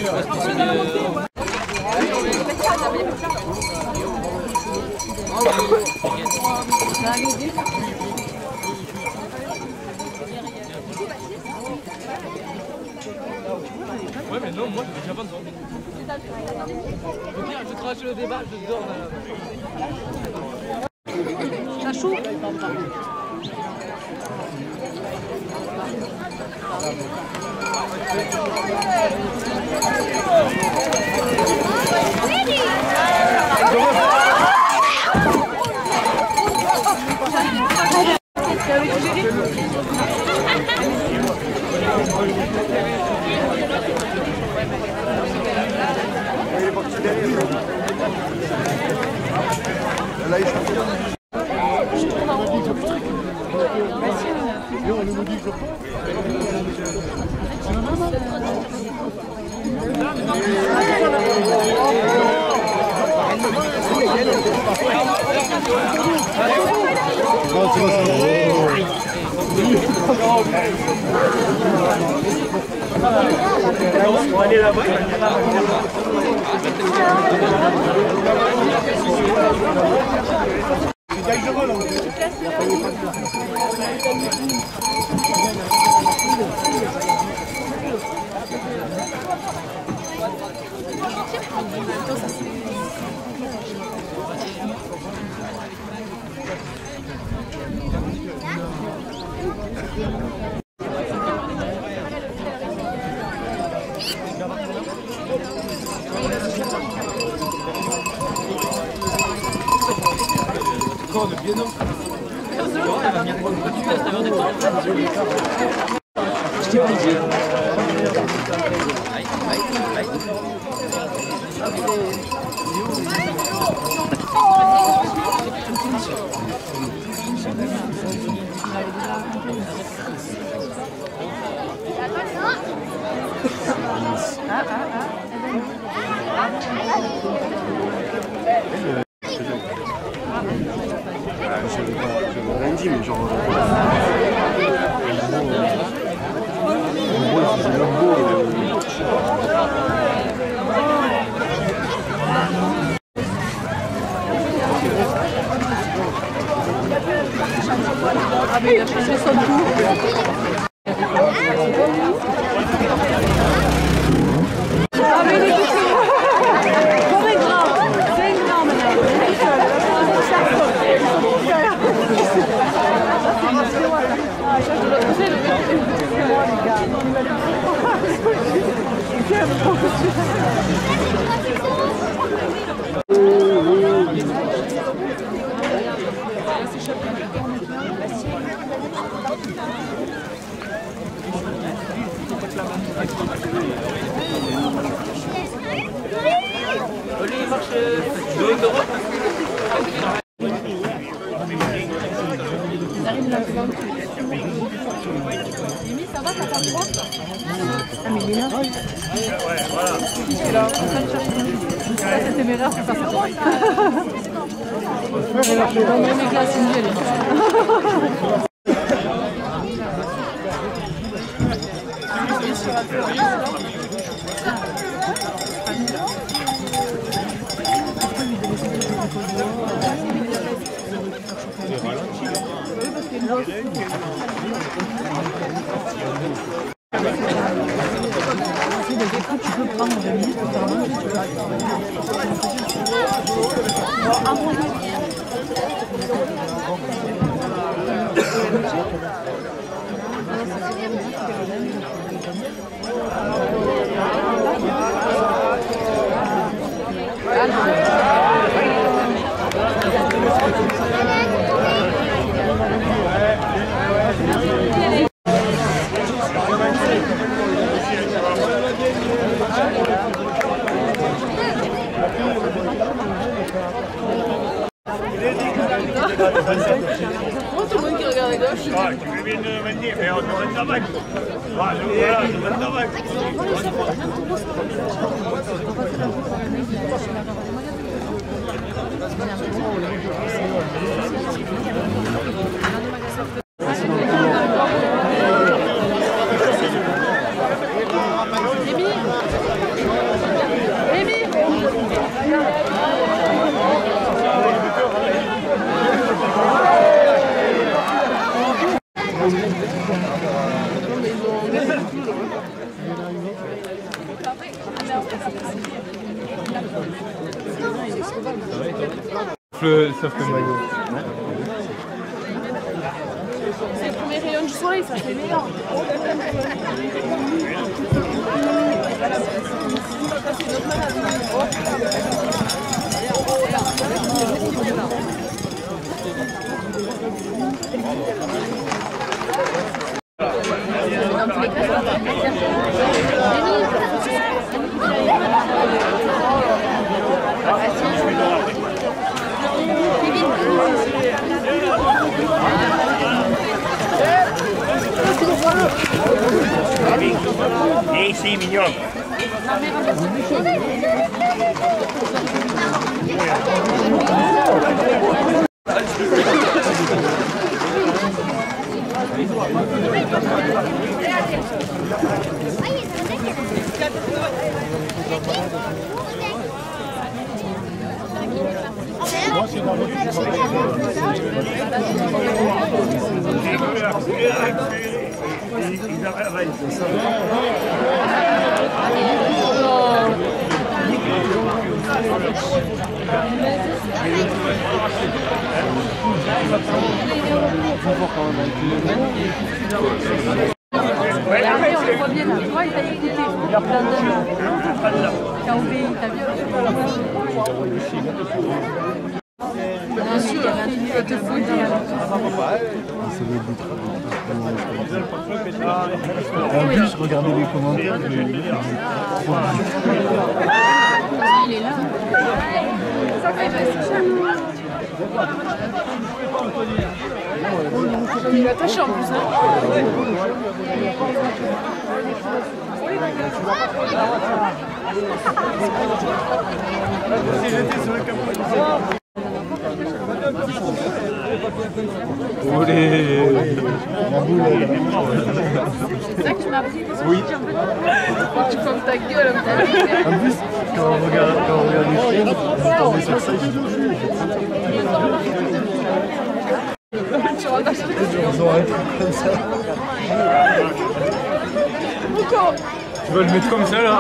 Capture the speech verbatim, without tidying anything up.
Ouais mais non, moi j'ai déjà vingt ans. Au pire, je crache le débat, je dors dans la... Ça chaud. Là, il est on nous dit que non, c'est pas ça. On va aller là-bas. Je t'ai pas dit. Je rien dit, mais genre. Ah mais il a changé son tour. Ah mais il est tout seul. Comme un grand. C'est un grand maintenant. Il est tout seul. Ah, ça je dois pousser le mec. C'est moi les gars. Olivier marche de droite. Mimi, ça va, ça passe droit? Ah mais il est là. Ouais, voilà. Il est là, en train de chercher. Ça c'est téméraire, c'est pas ça droit. Dans mes classes, une elle est tu peux prendre deux minutes pour faire un Oh, tout le monde qui regarde à gauche. Ah, tu veux bien me dire, mais on aurait de tabac. Ah, voilà, on aurait de tabac. Rémi Sauf que maillot. C'est le premier rayon du soleil, ça c'est meilleur. Et c'est mignon. Et après, on le voit bien là. Tu vois, il t'a écouté. T'as obéi, t'as bien bien sûr, il y avait un truc à te fouiller. En plus, regardez les commentaires. Il est là. Il est attaché en plus. Si j'étais sur le capot. Olé. La boule, C'est ça que tu m'as appris. oui. Tu fermes ta gueule. En plus, quand on regarde, quand on regarde les films, on est sur ça, Tu regardes. ils ont un truc comme ça. Tu vas le mettre comme ça là.